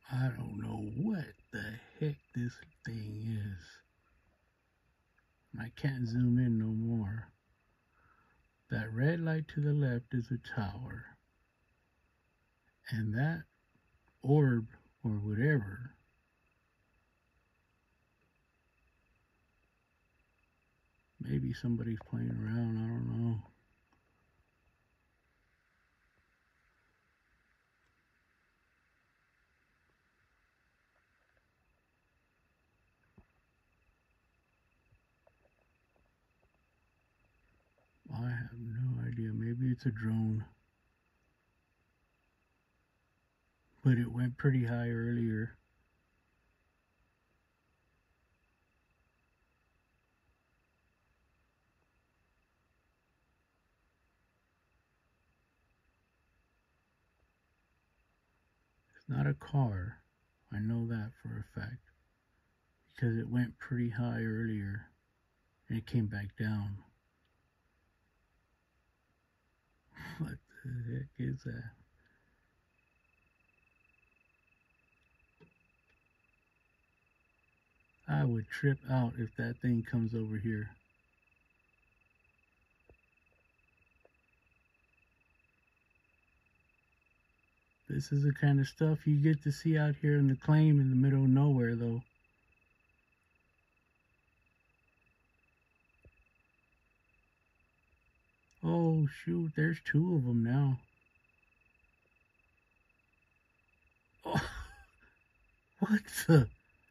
I don't know what the heck this thing is. I can't zoom in no more. That red light to the left is a tower. And that orb or whatever maybe somebody's playing around, I don't know. I have no idea. Maybe it's a drone. But it went pretty high earlier. It's not a car. I know that for a fact. Because it went pretty high earlier. And it came back down. What the heck is that? I would trip out if that thing comes over here. This is the kind of stuff you get to see out here in the claim in the middle of nowhere, though. Oh, shoot, there's two of them now. Oh, what the?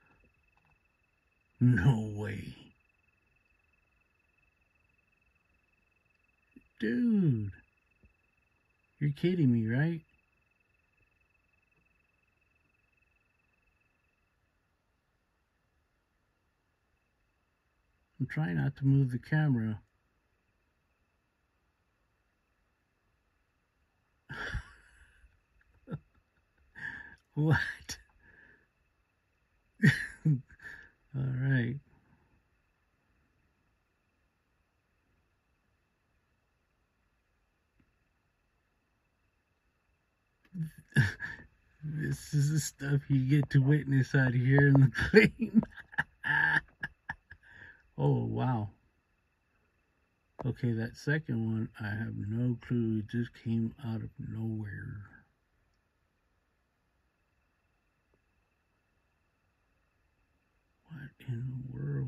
No way. Dude. You're kidding me, right? I'm trying not to move the camera. What? All right. This is the stuff you get to witness out here in the plane. Oh, wow. Okay, that second one, I have no clue. It just came out of nowhere. What in the world?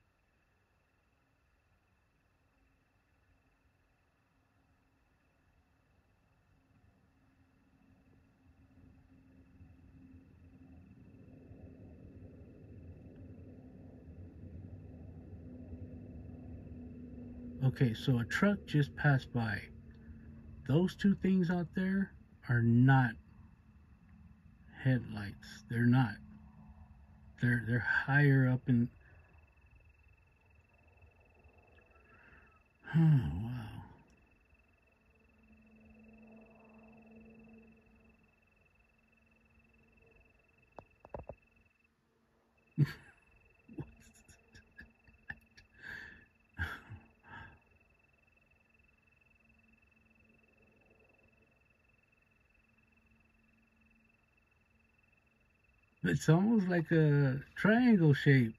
Okay, so a truck just passed by. Those two things out there are not headlights. They're not. They're higher up in. Oh, wow. It's almost like a triangle shape.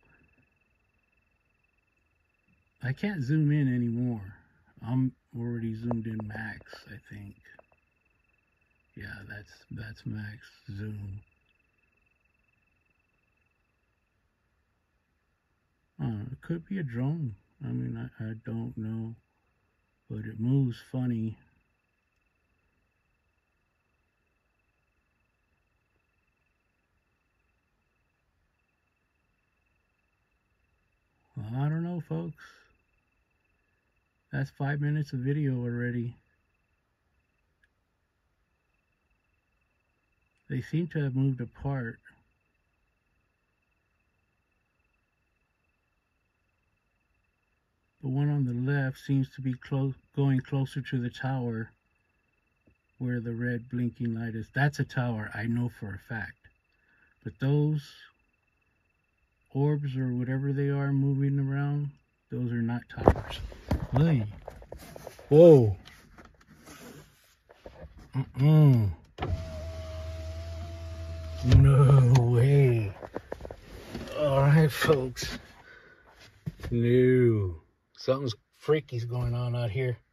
I can't zoom in anymore. I'm already zoomed in max, I think. Yeah, that's max zoom. It could be a drone. I mean, I don't know. But it moves funny. Well, I don't know, folks. That's 5 minutes of video already. They seem to have moved apart. The one on the left seems to be going closer to the tower where the red blinking light is. That's a tower, I know for a fact. But those orbs or whatever they are moving around, those are not towers. Hey. Whoa. No way. Alright, folks. No. Something's freaky's going on out here.